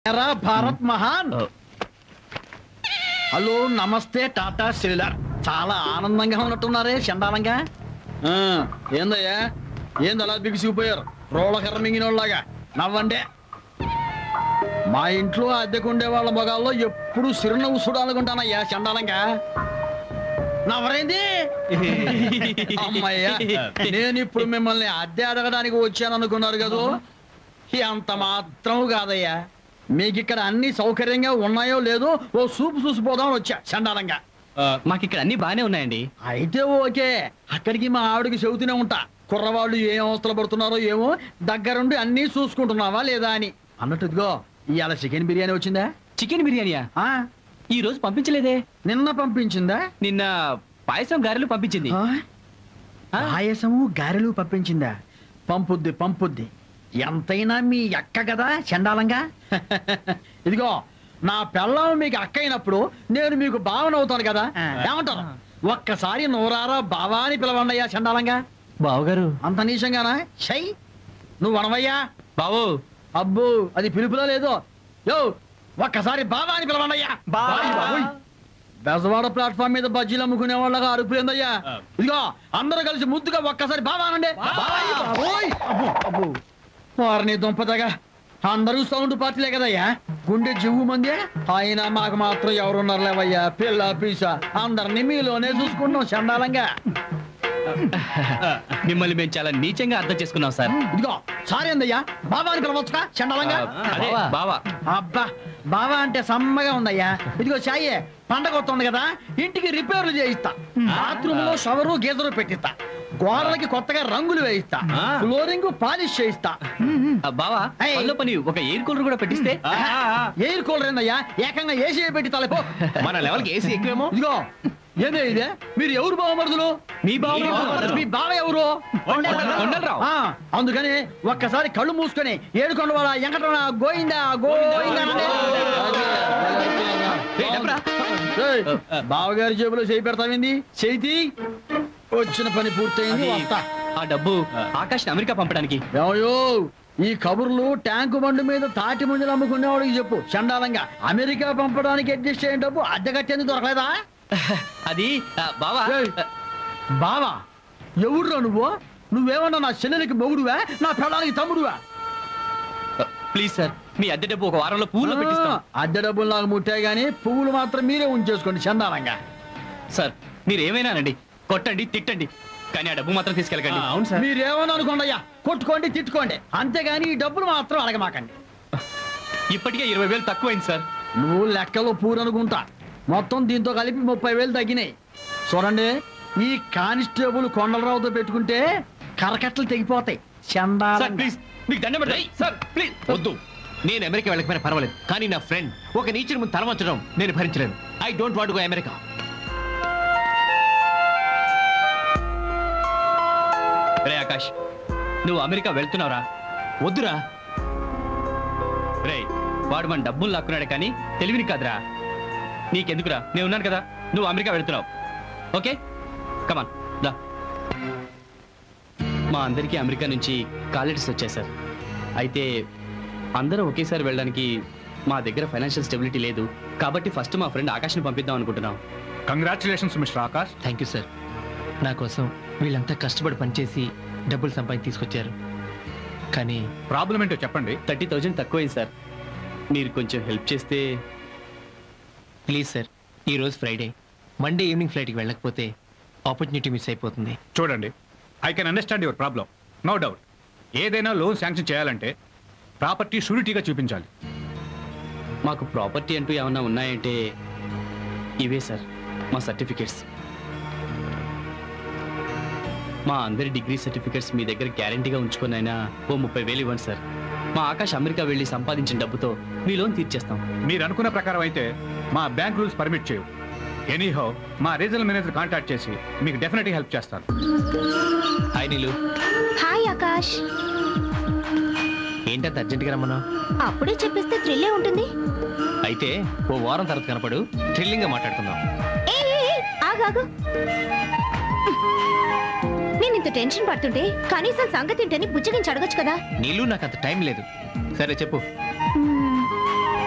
భారత్ మహాన్. హలో నమస్తే టాటా సెల్యులర్. చాలా ఆనందంగా ఉన్నట్టున్నారే చండాలంగా. ఏందయ్యా ఏంది అలా బిగిసిపోయారు రోళ్ళకర్ర మింగినోళ్ళలాగా? నవ్వండే. మా ఇంట్లో అద్దెకుండే వాళ్ళ మొగాల్లో ఎప్పుడు చిరునవ్వు చూడాలనుకుంటానయ్యా చండాలంగా. నవ్వరేంది? అమ్మయ్యా నేను ఇప్పుడు మిమ్మల్ని అద్దె అడగడానికి వచ్చాను అనుకున్నారు కదా. అంత మాత్రం కాదయ్యా, మీకు ఇక్కడ అన్ని సౌకర్యంగా ఉన్నాయో లేదో ఓ సూపు చూసిపోదామని వచ్చా చండాలంగా. మాకు ఇక్కడ అన్ని బానే ఉన్నాయండి. అయితే ఓకే, అక్కడికి మా ఆవిడకి చెబుతూనే ఉంటా కుర్రవాళ్ళు ఏం అవస్థలు పడుతున్నారో ఏమో, దగ్గరుండి అన్ని చూసుకుంటున్నావా లేదా అని. అన్నట్టు ఇదిగో ఇవాళ చికెన్ బిర్యానీ వచ్చిందా? చికెన్ బిర్యానీయా? ఈ రోజు పంపించలేదే. నిన్న పంపించిందా? నిన్న పాయసం గారెలు పంపించింది. పాయసము గారెలు పంపించిందా? పంపుద్ది పంపుద్ది, ఎంతైనా మీ అక్క కదా చండాలంగా. ఇదిగో నా పెళ్ళం మీకు అక్క అయినప్పుడు నేను మీకు బావనవుతాను కదా, ఏమంటారు? ఒక్కసారి నోరారా బావా అని పిలవండియ్యా చండాలంగా. బావగారు అంత నీచంగానా? షై నువ్వు అనవయ్యా బావు. అబ్బో అది పిలుపులో లేదో. యో ఒక్కసారి బావా అని పిలవండియ్యా. బెజవాడ ప్లాట్ఫామ్ మీద బజ్జీలు అమ్ముకునే వాళ్ళగా అరుపులేందయ్యా. ఇదిగో అందరూ కలిసి ముద్దుగా ఒక్కసారి బావా అనండి. వారిని దుంపదగా అందరూ సౌండ్ పార్టీలే కదయ్యా, గుండె జివ్వు మంది. అయినా మాకు మాత్రం ఎవరున్నారు లేవయ్యా, పిల్ల పీసా అందరినీ మీలోనే చూసుకుంటున్నాం చండాలంగా. మిమ్మల్ని మేము చాలా నీచంగా అర్థం చేసుకున్నాం సార్. ఇదిగో సారీ అందయ్యా, బావా అని పిలవచ్చుగా చండాలంగా. బావా అబ్బా బావా అంటే సమ్మగా ఉందయ్యా. ఇదిగో చాయే పండగ వస్తుంది కదా, ఇంటికి రిపేర్లు చేయిస్తా, బాత్రూమ్ లో షవరు గీజరు పెట్టిస్తా, గోడలకి కొత్తగా రంగులు వేయిస్తా, ఫ్లోరింగ్ పాలిష్ చేయిస్తా. బావా పని ఒక ఎయిర్ కూలర్ కూడా పెట్టిస్తే. ఎయిర్ కూలర్ ఏందయ్యా, ఏకంగా ఏసీ పెట్టి తలపో. మన లెవెల్కి ఏసీ ఎక్కువేమో. ఇదిగో ఏదే ఇదే, మీరు ఎవరు బావమరుదులు? మీ బావ ఎవరు? కొండలరావు. అందుకని ఒక్కసారి కళ్ళు మూసుకొని ఏడుకొండ వాళ్ళ వెంకటరమణ గోయిందా గోయిందా. బావగారి జేబులో చేయి పెడతావింది, చేతి వచ్చిన పని పూర్తయింది. ఆ డబ్బు ఆకాశ్ అమెరికా పంపడానికి. ఏమయ్యో ఈ కబుర్లు ట్యాంకు బండి మీద తాటి ముంజలు అమ్ముకునేవాడికి చెప్పు చండాలంగా. అమెరికా పంపడానికి అడ్జస్ట్ అయిన డబ్బు అద్దె కట్టేందుకు దొరకలేదా? అది బావా. బావా ఎవడురా నువ్వు? నువ్వేమన్నా నా చెల్లెలకి మొగుడువా, నా పెళ్ళానికి తమ్ముడువా? ప్లీజ్ సార్, మీ అద్దె డబ్బు ఒక వారంలో పువ్వులు పెట్టిస్తాం. అద్దె డబ్బులు నాకు ముట్టాయి గానీ పువ్వులు మాత్రం మీరే ఉంచేసుకోండి చందాలంగా. సార్ మీరు ఏమైనానండి, కొట్టండి తిట్టండి, కానీ ఆ డబ్బు మాత్రం తీసుకెళ్ళకండి. అవును సార్, మీరేమని అనుకోండి అయ్యా, కొట్టుకోండి తిట్టుకోండి, అంతేగాని ఈ డబ్బులు మాత్రం అడగమాకండి. ఇప్పటికే 20,000 తక్కువైంది సార్. నువ్వు లెక్కలో పూరనుకుంటా, మొత్తం దీంతో కలిపి 30,000 తగ్గినాయి. చూడండి ఈ కానిస్టేబుల్ కొండలరావుతో పెట్టుకుంటే కరకట్టలు తెగిపోతాయి. మీకు దండం పెడతాయి సార్, ప్లీజ్ వద్దు. నేను అమెరికా వెళ్ళకపోయినా పర్వాలేదు, కానీ నా ఫ్రెండ్ ఒక నీచుని ముందు తలవంచడం నేను భరించలేను. I don't want to go America. రే ఆకాష్, నువ్వు అమెరికా వెళ్తున్నావురా? వద్దురా. రే వాడు మన డబ్బులు లాక్కున్నాడు కానీ తెలివిని కాదురా. నీకెందుకురా, నేను ఉన్నాను కదా. నువ్వు అమెరికా వెళ్తున్నావు, ఓకే? కమాన్ దా. మా అందరికీ అమెరికా నుంచి కాల్ లెటర్స్ వచ్చాయి సార్. అయితే అందరూ ఒకేసారి వెళ్ళడానికి మా దగ్గర ఫైనాన్షియల్ స్టెబిలిటీ లేదు, కాబట్టి ఫస్ట్ మా ఫ్రెండ్ ఆకాష్ని పంపిద్దాం అనుకుంటున్నాం. Congratulations mister Akash. Thank you sir. నా కోసం వీళ్ళంతా కష్టపడి పనిచేసి డబ్బులు సంపాదించి తీసుకొచ్చారు, కానీ ప్రాబ్లం ఏంటో చెప్పండి. 30,000 తక్కువైంది సార్, మీరు కొంచెం హెల్ప్ చేస్తే. ప్లీజ్ సార్, ఈరోజు ఫ్రైడే, మండే ఈవినింగ్ ఫ్లైట్కి వెళ్ళకపోతే ఆపర్చునిటీ మిస్ అయిపోతుంది. చూడండి, I can understand your problem, no doubt. ఏదైనా లోన్ శాంక్షన్ చేయాలంటే ప్రాపర్టీ షూరిటీగా చూపించాలి. మాకు ప్రాపర్టీ అంటూ ఏమన్నా ఉన్నాయంటే ఇవే సార్ మా సర్టిఫికేట్స్. మా అందరి డిగ్రీ సర్టిఫికేట్స్ మీ దగ్గర గ్యారంటీగా ఉంచుకునైనా ఓ 30,000 ఇవ్వండి సార్. మా ఆకాష్ అమెరికా వెళ్ళి సంపాదించిన డబ్బుతో మీ లోన్ తీర్చేస్తాం. మీరు అనుకున్న ప్రకారం అయితే మా బ్యాంక్ రూల్స్ పర్మిట్ చేయవు. ఎనీహౌ మా రీజనల్ మేనేజర్ కాంటాక్ట్ చేసి మీకు డెఫినెట్గా హెల్ప్ చేస్తాను. హాయ్ నీలు. హాయ్ ఆకాష్. ఏంటంత అర్జెంట్గా రమ్మన్నా? అప్పుడే చెప్పేస్తే థ్రిల్లే ఉంటుంది. అయితే ఓ వారం తర్వాత కనపడు, థ్రిల్లింగ్గా మాట్లాడుకుందాం. ఆగాగు, నేను ఇంత టెన్షన్ పడుతుంటే కనీసం సంగతి ఏంటని బుజ్జగించి అడగొచ్చు కదా. నీళ్ళు నాకు అంత టైం లేదు. సరే చెప్పు.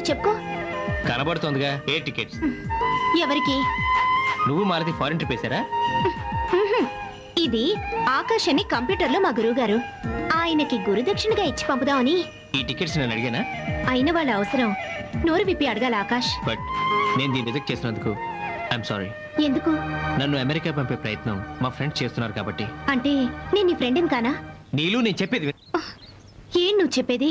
చెప్పుకో. కనబడుతోందిగా ఏ టికెట్స్. ఎవరికి? నువ్వు మాలతి ఫారెన్ ట్రిప్ వేశారా? ఇది ఆకాష్ అని కంప్యూటర్లో మా గురువు గారు. ఆయనకి గురుదక్షిణగా ఇచ్చి పంపుదామని. ఈ టికెట్స్ నేను అడిగానా? అయిన వాళ్ళ అవసరం నోరు విప్పి అడగాల ఆకాష్. బట్ నేను దీన్ని రిజెక్ట్ చేసినందుకు ఐఎమ్ సారీ. ఎందుకు? నన్ను అమెరికా పంపే ప్రయత్నం మా ఫ్రెండ్స్ చేస్తున్నారు కాబట్టి. అంటే నేను నీ ఫ్రెండ్ని కానా? నీలు నేను చెప్పేది ఏం నువ్వు చెప్పేది?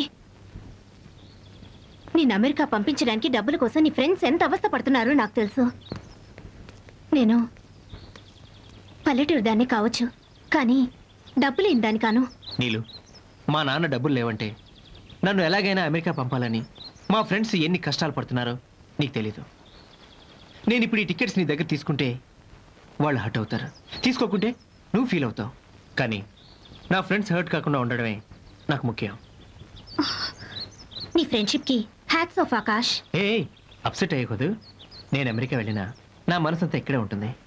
నేను అమెరికా పంపించడానికి డబ్బుల కోసం నీ ఫ్రెండ్స్ ఎంత అవస్థ పడుతున్నారో నాకు తెలుసు. నేను పల్లెటూరు దాన్ని కావచ్చు, కానీ డబ్బులు ఏం దాని కాను. నీలు, మా నాన్న డబ్బులు లేవంటే నన్ను ఎలాగైనా అమెరికా పంపాలని మా ఫ్రెండ్స్ ఎన్ని కష్టాలు పడుతున్నారో నీకు తెలీదు. నేను ఇప్పుడు ఈ టికెట్స్ నీ దగ్గర తీసుకుంటే వాళ్ళు హర్ట్ అవుతారు, తీసుకోకుంటే నువ్వు ఫీల్ అవుతావు. కానీ నా ఫ్రెండ్స్ హర్ట్ కాకుండా ఉండడమే నాకు ముఖ్యం. నీ ఫ్రెండ్షిప్కి హ్యాట్స్ ఆఫ్ ఆకాష్. ఏ అప్సెట్ అయ్యకూడదు. నేను అమెరికా వెళ్ళినా నా మనసంతా ఇక్కడే ఉంటుంది.